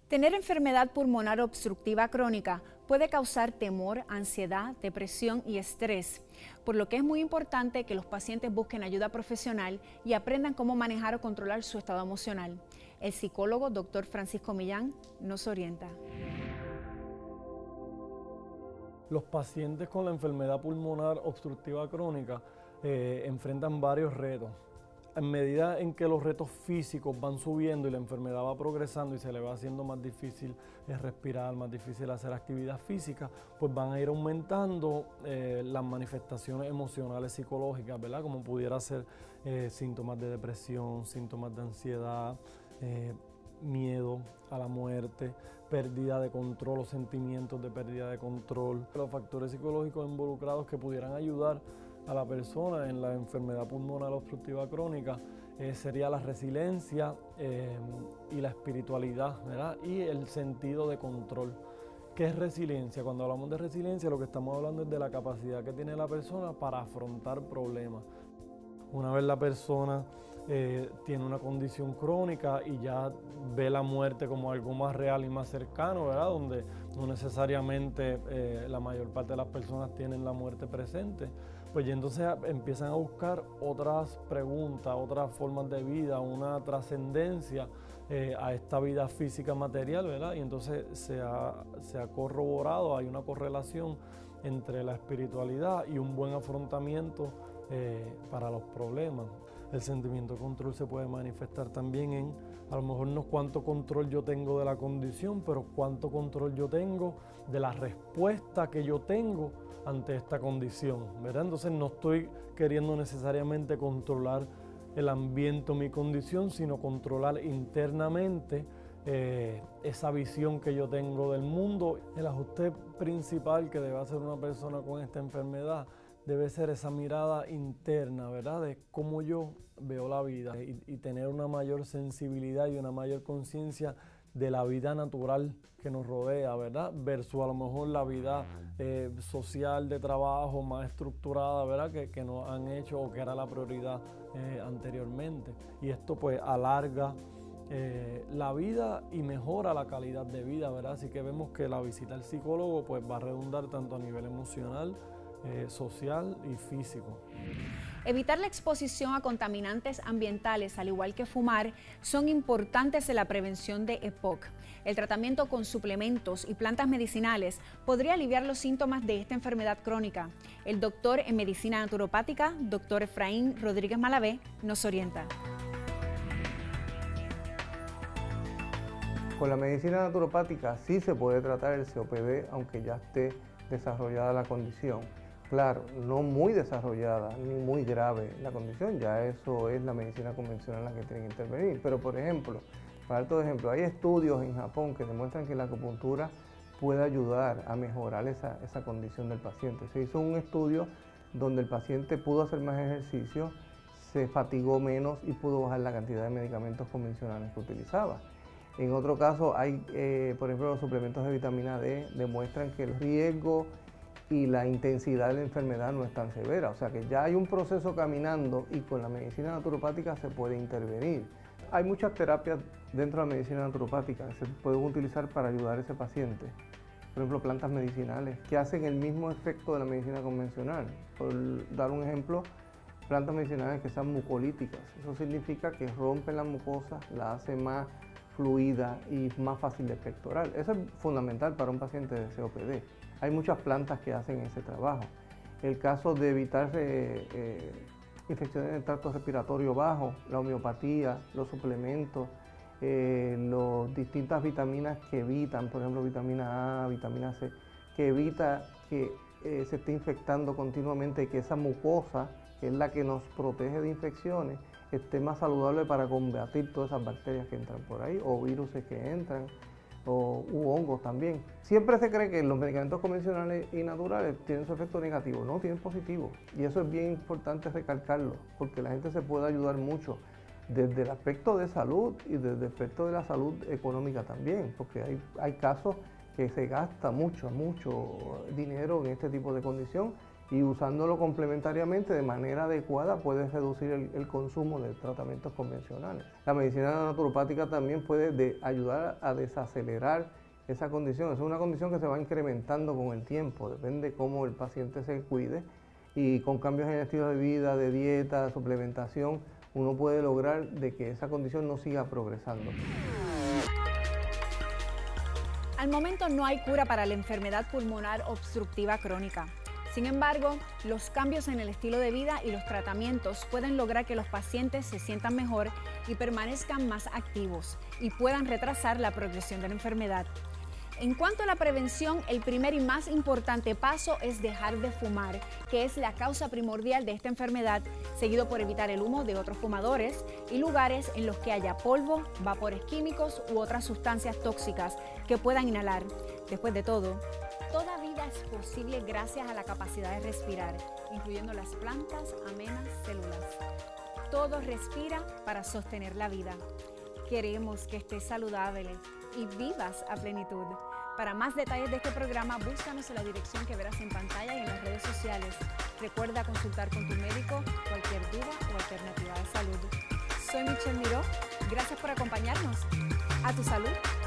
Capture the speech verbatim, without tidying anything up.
Tener enfermedad pulmonar obstructiva crónica puede causar temor, ansiedad, depresión y estrés, por lo que es muy importante que los pacientes busquen ayuda profesional y aprendan cómo manejar o controlar su estado emocional. El psicólogo doctor Francisco Millán nos orienta. Los pacientes con la enfermedad pulmonar obstructiva crónica eh, enfrentan varios retos. En medida en que los retos físicos van subiendo y la enfermedad va progresando y se le va haciendo más difícil respirar, más difícil hacer actividad física, pues van a ir aumentando eh, las manifestaciones emocionales psicológicas, ¿verdad? Como pudiera ser eh, síntomas de depresión, síntomas de ansiedad, eh, miedo a la muerte, pérdida de control o sentimientos de pérdida de control. Los factores psicológicos involucrados que pudieran ayudar a la persona en la enfermedad pulmonar obstructiva crónica eh, sería la resiliencia eh, y la espiritualidad, ¿verdad? Y el sentido de control. ¿Qué es resiliencia? Cuando hablamos de resiliencia, lo que estamos hablando es de la capacidad que tiene la persona para afrontar problemas. Una vez la persona eh, tiene una condición crónica y ya ve la muerte como algo más real y más cercano, ¿verdad? Donde no necesariamente eh, la mayor parte de las personas tienen la muerte presente, pues y entonces empiezan a buscar otras preguntas, otras formas de vida, una trascendencia eh, a esta vida física material, ¿verdad? Y entonces se ha, se ha corroborado, hay una correlación entre la espiritualidad y un buen afrontamiento Eh, para los problemas. El sentimiento de control se puede manifestar también en, a lo mejor no cuánto control yo tengo de la condición, pero cuánto control yo tengo de la respuesta que yo tengo ante esta condición, ¿verdad? Entonces no estoy queriendo necesariamente controlar el ambiente o mi condición, sino controlar internamente eh, esa visión que yo tengo del mundo. El ajuste principal que debe hacer una persona con esta enfermedad debe ser esa mirada interna, ¿verdad? De cómo yo veo la vida y, y tener una mayor sensibilidad y una mayor conciencia de la vida natural que nos rodea, ¿verdad? Versus a lo mejor la vida eh, social de trabajo más estructurada, ¿verdad? Que, que nos han hecho o que era la prioridad eh, anteriormente. Y esto pues alarga eh, la vida y mejora la calidad de vida, ¿verdad? Así que vemos que la visita al psicólogo pues va a redundar tanto a nivel emocional, Eh, social y físico. Evitar la exposición a contaminantes ambientales, al igual que fumar, son importantes en la prevención de E P O C. El tratamiento con suplementos y plantas medicinales podría aliviar los síntomas de esta enfermedad crónica. El doctor en medicina naturopática, doctor Efraín Rodríguez Malavé, nos orienta. Con la medicina naturopática sí se puede tratar el C O P D, aunque ya esté desarrollada la condición. Claro, no muy desarrollada ni muy grave la condición, ya eso es la medicina convencional la que tiene que intervenir. Pero por ejemplo, para darte ejemplo, hay estudios en Japón que demuestran que la acupuntura puede ayudar a mejorar esa, esa condición del paciente. Se hizo un estudio donde el paciente pudo hacer más ejercicio, se fatigó menos y pudo bajar la cantidad de medicamentos convencionales que utilizaba. En otro caso, hay, eh, por ejemplo, los suplementos de vitamina D demuestran que el riesgo y la intensidad de la enfermedad no es tan severa. O sea que ya hay un proceso caminando y con la medicina naturopática se puede intervenir. Hay muchas terapias dentro de la medicina naturopática que se pueden utilizar para ayudar a ese paciente. Por ejemplo, plantas medicinales que hacen el mismo efecto de la medicina convencional. Por dar un ejemplo, plantas medicinales que sean mucolíticas. Eso significa que rompen la mucosa, la hace más fluida y más fácil de expectorar. Eso es fundamental para un paciente de C O P D. Hay muchas plantas que hacen ese trabajo. El caso de evitar eh, eh, infecciones del tracto respiratorio bajo, la homeopatía, los suplementos, eh, las distintas vitaminas que evitan, por ejemplo, vitamina A, vitamina C, que evita que eh, se esté infectando continuamente y que esa mucosa, que es la que nos protege de infecciones, esté más saludable para combatir todas esas bacterias que entran por ahí, o virus que entran, o u hongos también. Siempre se cree que los medicamentos convencionales y naturales tienen su efecto negativo, no, tienen positivo. Y eso es bien importante recalcarlo, porque la gente se puede ayudar mucho desde el aspecto de salud y desde el aspecto de la salud económica también, porque hay, hay casos que se gasta mucho, mucho dinero en este tipo de condición y usándolo complementariamente de manera adecuada puedes reducir el, el consumo de tratamientos convencionales. La medicina naturopática también puede de ayudar a desacelerar esa condición. Es una condición que se va incrementando con el tiempo, depende de cómo el paciente se cuide, y con cambios en el estilo de vida, de dieta, suplementación, uno puede lograr de que esa condición no siga progresando. Al momento no hay cura para la enfermedad pulmonar obstructiva crónica. Sin embargo, los cambios en el estilo de vida y los tratamientos pueden lograr que los pacientes se sientan mejor y permanezcan más activos y puedan retrasar la progresión de la enfermedad. En cuanto a la prevención, el primer y más importante paso es dejar de fumar, que es la causa primordial de esta enfermedad, seguido por evitar el humo de otros fumadores y lugares en los que haya polvo, vapores químicos u otras sustancias tóxicas que puedan inhalar. Después de todo, toda vida es posible gracias a la capacidad de respirar, incluyendo las plantas, amenas, células. Todo respira para sostener la vida. Queremos que estés saludable y vivas a plenitud. Para más detalles de este programa, búscanos en la dirección que verás en pantalla y en las redes sociales. Recuerda consultar con tu médico cualquier duda o alternativa de salud. Soy Michelle Miró. Gracias por acompañarnos. A tu salud.